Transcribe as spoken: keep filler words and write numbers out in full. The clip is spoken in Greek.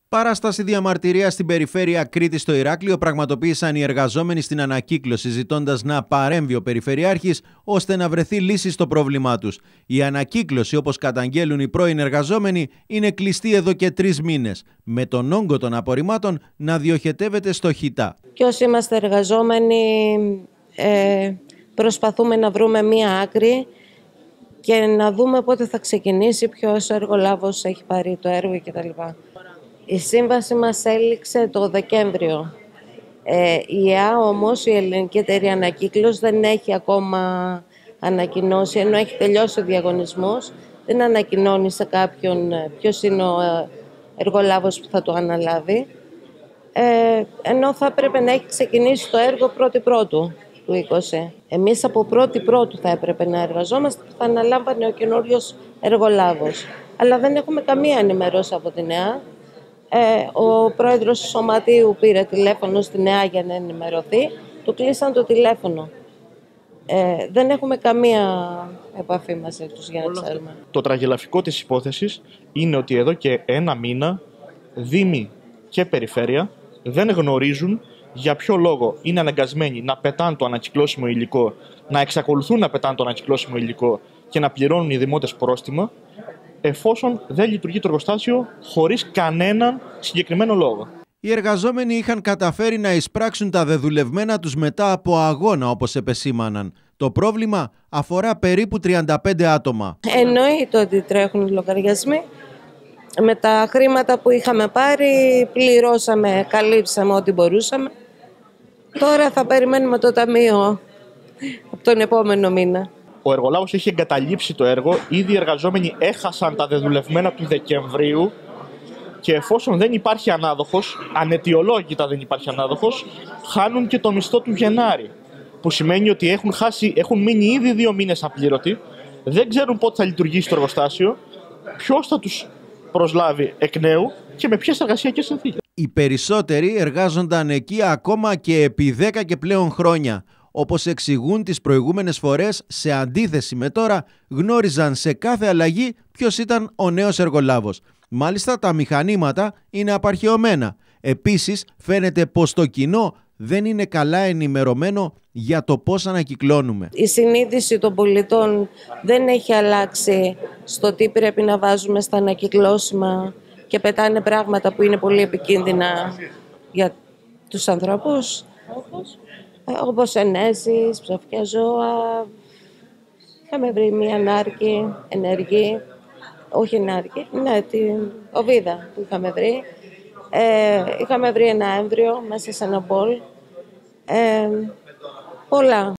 Παράσταση διαμαρτυρίας στην περιφέρεια Κρήτης στο Ηράκλειο πραγματοποίησαν οι εργαζόμενοι στην ανακύκλωση, ζητώντας να παρέμβει ο Περιφερειάρχης ώστε να βρεθεί λύση στο πρόβλημά τους. Η ανακύκλωση, όπως καταγγέλουν οι πρώην εργαζόμενοι, είναι κλειστή εδώ και τρεις μήνες, με τον όγκο των απορριμμάτων να διοχετεύεται στο Χιτά. Και όσοι είμαστε εργαζόμενοι, ε, προσπαθούμε να βρούμε μία άκρη και να δούμε πότε θα ξεκινήσει, ποιος εργολάβος έχει πάρει το έργο κτλ. Η σύμβαση μας έληξε το Δεκέμβριο. Ε, η ΕΑ όμως, η Ελληνική Εταιρεία Ανακύκλωσης, δεν έχει ακόμα ανακοινώσει, ενώ έχει τελειώσει ο διαγωνισμός, δεν ανακοινώνει σε κάποιον ποιος είναι ο εργολάβος που θα το αναλάβει, ε, ενώ θα έπρεπε να έχει ξεκινήσει το έργο πρώτη πρώτου του είκοσι. Εμείς από πρώτη πρώτου θα έπρεπε να εργαζόμαστε, που θα αναλάμβανε ο καινούριος εργολάβος. Αλλά δεν έχουμε καμία ενημέρωση από την ΕΑ. Ε, ο πρόεδρος του Σωματείου πήρε τηλέφωνο στην ΕΑ για να ενημερωθεί, του κλείσαν το τηλέφωνο. Ε, δεν έχουμε καμία επαφή μαζί τους για να ξέρουμε. Το τραγελαφικό της υπόθεσης είναι ότι εδώ και ένα μήνα Δήμοι και Περιφέρεια δεν γνωρίζουν για ποιο λόγο είναι αναγκασμένοι να πετάνε το ανακυκλώσιμο υλικό, να εξακολουθούν να πετάνε το ανακυκλώσιμο υλικό και να πληρώνουν οι δημότες πρόστιμα, εφόσον δεν λειτουργεί το εργοστάσιο χωρίς κανέναν συγκεκριμένο λόγο. Οι εργαζόμενοι είχαν καταφέρει να εισπράξουν τα δεδουλευμένα τους μετά από αγώνα, όπως επεσήμαναν. Το πρόβλημα αφορά περίπου τριάντα πέντε άτομα. Εννοείται ότι τρέχουν οι λογαριασμοί. Με τα χρήματα που είχαμε πάρει, πληρώσαμε, καλύψαμε ό,τι μπορούσαμε. Τώρα θα περιμένουμε το ταμείο από τον επόμενο μήνα. Ο εργολάβος έχει εγκαταλείψει το έργο, ήδη οι εργαζόμενοι έχασαν τα δεδουλευμένα του Δεκεμβρίου και εφόσον δεν υπάρχει ανάδοχος, αναιτιολόγητα δεν υπάρχει ανάδοχος, χάνουν και το μισθό του Γενάρη. Που σημαίνει ότι έχουν, χάσει, έχουν μείνει ήδη δύο μήνες απλήρωτοι, δεν ξέρουν πότε θα λειτουργήσει το εργοστάσιο, ποιος θα τους προσλάβει εκ νέου και με ποιες εργασιακές συνθήκες. Οι περισσότεροι εργάζονταν εκεί ακόμα και επί δέκα και πλέον χρόνια. Όπως εξηγούν τις προηγούμενες φορές, σε αντίθεση με τώρα, γνώριζαν σε κάθε αλλαγή ποιος ήταν ο νέος εργολάβος. Μάλιστα, τα μηχανήματα είναι απαρχαιωμένα. Επίσης, φαίνεται πως το κοινό δεν είναι καλά ενημερωμένο για το πώς ανακυκλώνουμε. Η συνείδηση των πολιτών δεν έχει αλλάξει στο τι πρέπει να βάζουμε στα ανακυκλώσιμα και πετάνε πράγματα που είναι πολύ επικίνδυνα για τους ανθρώπους. Όπως ενέσεις, ψευκιά ζώα. Είχαμε βρει μία νάρκη ενεργή, όχι νάρκη, ναι, την οβίδα που είχαμε βρει. Ε, είχαμε βρει ένα έμβριο μέσα σε ένα μπολ. Ε, πολλά.